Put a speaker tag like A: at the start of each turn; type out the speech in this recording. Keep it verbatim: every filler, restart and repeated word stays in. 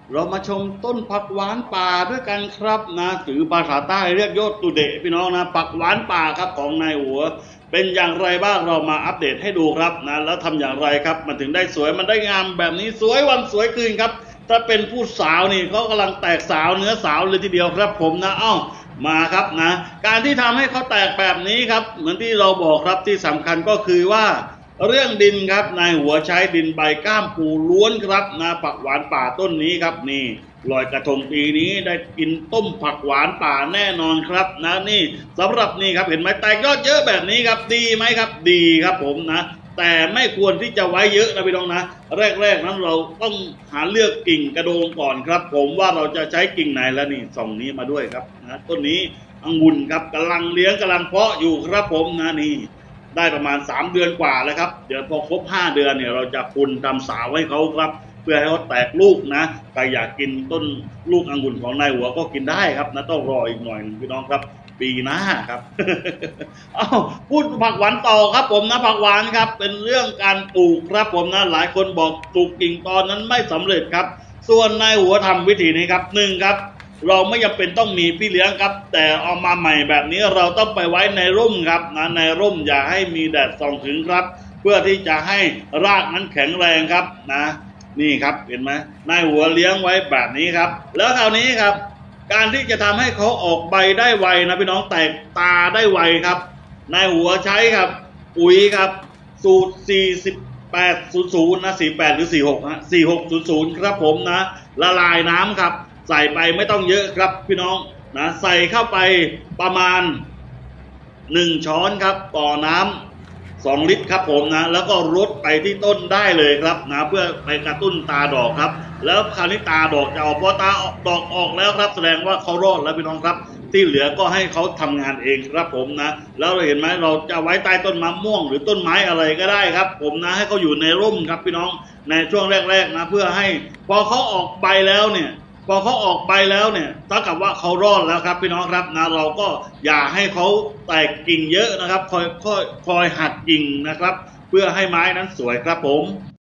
A: เรามาชมต้นผักหวานป่าด้วยกันครับนะหรือภาษาใต้เรียกยอดตุเดะพี่น้องนะผักหวานป่าครับของนายหัวเป็นอย่างไรบ้างเรามาอัปเดตให้ดูครับนะแล้วทำอย่างไรครับมันถึงได้สวยมันได้งามแบบนี้สวยวันสวยคืนครับถ้าเป็นผู้สาวนี่เขากำลังแตกสาวเนื้อสาวเลยทีเดียวครับผมนะเอ้ามาครับนะการที่ทำให้เขาแตกแบบนี้ครับเหมือนที่เราบอกครับที่สำคัญก็คือว่าเรื่องดินครับนายหัวใช้ดินใบก้ามปูล้วนครับนะผักหวานป่าต้นนี้ครับนี่ลอยกระทงปีนี้ได้กินต้มผักหวานป่าแน่นอนครับนะนี่สำหรับนี่ครับเห็นไหมแตกยอดเยอะแบบนี้ครับดีไหมครับดีครับผมนะแต่ไม่ควรที่จะไว้เยอะนะพี่น้องนะแรกๆนั้นเราต้องหาเลือกกิ่งกระโดงก่อนครับผมว่าเราจะใช้กิ่งไหนแล้วนี่ส่องนี้มาด้วยครับนะต้นนี้องุ่นครับกำลังเลี้ยงกำลังเพาะอยู่ครับผมนะนี่ได้ประมาณสามเดือนกว่าแล้วครับเดี๋ยวพอครบห้าเดือนเนี่ยเราจะคุณทำสาวให้เขาครับเพื่อให้เขาแตกลูกนะใครอยากกินต้นลูกองุ่นของนายหัวก็กินได้ครับนะต้องรออีกหน่อยพี่น้องครับปีหน้าครับ อ้าวพูดผักหวานต่อครับผมนะผักหวานครับเป็นเรื่องการปลูกครับผมนะหลายคนบอกปลูกกิ่งตอนนั้นไม่สำเร็จครับส่วนนายหัวทำวิธีนี้ครับหนึ่งครับเราไม่จำเป็นต้องมีพี่เลี้ยงครับแต่เอามาใหม่แบบนี้เราต้องไปไว้ในร่มครับนะในร่มอย่าให้มีแดดส่องถึงครับเพื่อที่จะให้รากนั้นแข็งแรงครับนะนี่ครับเห็นไหมนายหัวเลี้ยงไว้แบบนี้ครับแล้วคราวนี้ครับการที่จะทำให้เขาออกใบได้ไวนะพี่น้องแตกตาได้ไวครับนายหัวใช้ครับปุ๋ยครับสูตรสี่สิบแปดศูนย์ศูนย์นะสี่แปดหรือสี่หกฮะสี่หกศูนย์ศูนย์ครับผมนะละลายน้ำครับใส่ไปไม่ต้องเยอะครับพี่น้องนะใส่เข้าไปประมาณหนึ่งช้อนครับต่อน้ำสองลิตรครับผมนะแล้วก็รดไปที่ต้นได้เลยครับนะเพื่อไปกระตุ้นตาดอกครับแล้วคราวนี้ตาดอกจะออกพอตาดอกออกแล้วครับแสดงว่าเขารอดแล้วพี่น้องครับที่เหลือก็ให้เขาทำงานเองครับผมนะแล้วเราเห็นไหมเราจะไว้ใต้ต้นมะม่วงหรือต้นไม้อะไรก็ได้ครับผมนะให้เขาอยู่ในร่มครับพี่น้องในช่วงแรกๆนะเพื่อให้พอเขาออกไปแล้วเนี่ยพอเขาออกไปแล้วเนี่ยเท่ากับว่าเขารอดแล้วครับพี่น้องครับนะเราก็อย่าให้เขาแตกกิ่งเยอะนะครับคอยคอยคอยหักกิ่งนะครับเพื่อให้ไม้นั้นสวยครับผม